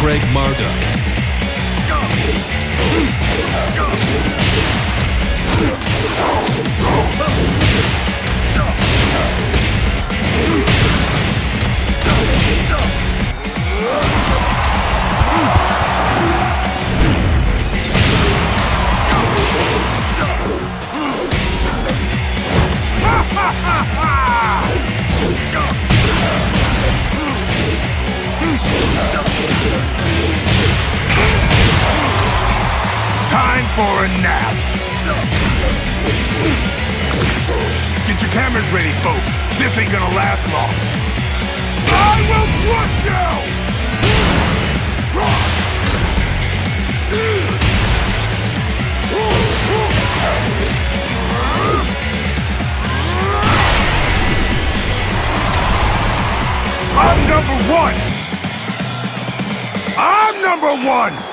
break Marduk. Time for a nap. Get your cameras ready, folks. This ain't gonna last long. I will crush you! I'm number one! I'm number one!